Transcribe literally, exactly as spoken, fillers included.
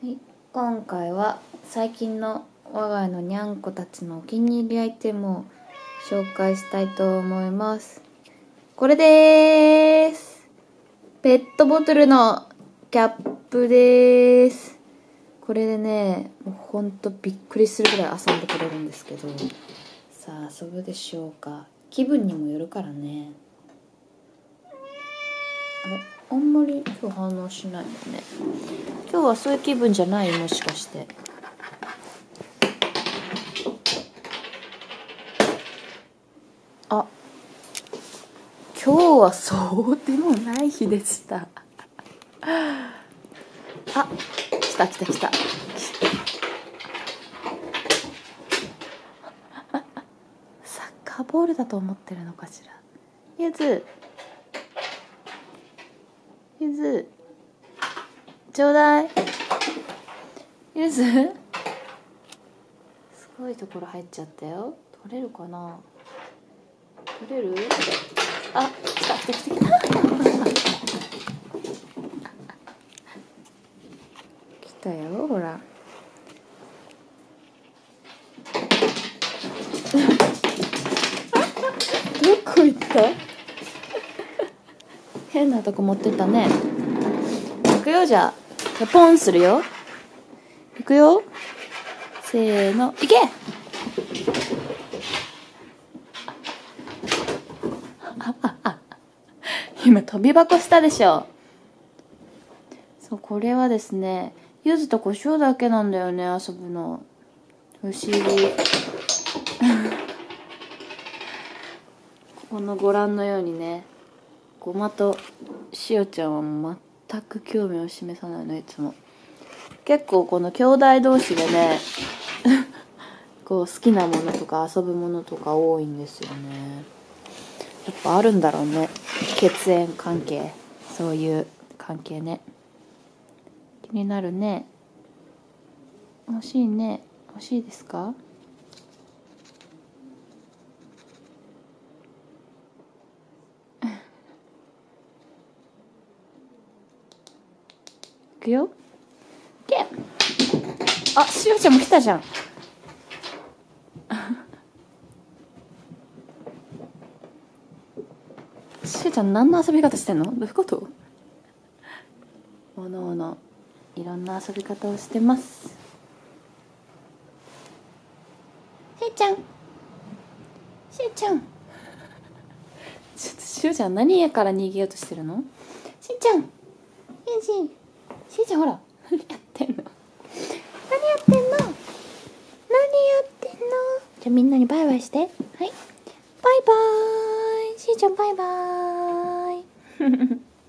はい、今回は最近の我が家のにゃんこたちのお気に入りアイテムを紹介したいと思います。これでーす。ペットボトルのキャップでーす。これでね、もうほんとびっくりするぐらい遊んでくれるんですけど、さあ遊ぶでしょうか。気分にもよるからね。あれ、あんまり今日反応しないんだね。今日はそういう気分じゃない？もしかして。あ、今日はそうでもない日でした。あ、来た来た来た。サッカーボールだと思ってるのかしら。ゆず、ゆず、ちょうだい。ゆず、すごいところ入っちゃったよ。取れるかな。取れる？あ、来た来た来た来た。来たよ、ほら。どこ行った？変なとこ持ってったね。行くよ、じゃあ。じゃあポンするよ。行くよ。せーの、行け！今飛び箱したでしょ。そう、これはですね、ゆずと胡椒だけなんだよね、遊ぶの。不思議。このご覧のようにね、ごまとしおちゃんは全く興味を示さないの、いつも。結構この兄弟同士でねこう好きなものとか遊ぶものとか多いんですよね。やっぱあるんだろうね、血縁関係。そういう関係ね。気になるね。欲しいね。欲しいですか？いくよ。いけ。あ、しおちゃんも来たじゃん。しおちゃん何の遊び方してんの？どういうこと？おのおのいろんな遊び方をしてます。しおちゃん、しおちゃん、ちょっとしおちゃん何家から逃げようとしてるの？しおちゃん、しおちゃん、しおちゃんほら何やってんの？何やってんの？何やってんの？じゃあみんなにバイバイして。はい、バイバーイ。しおちゃんバイバーイ。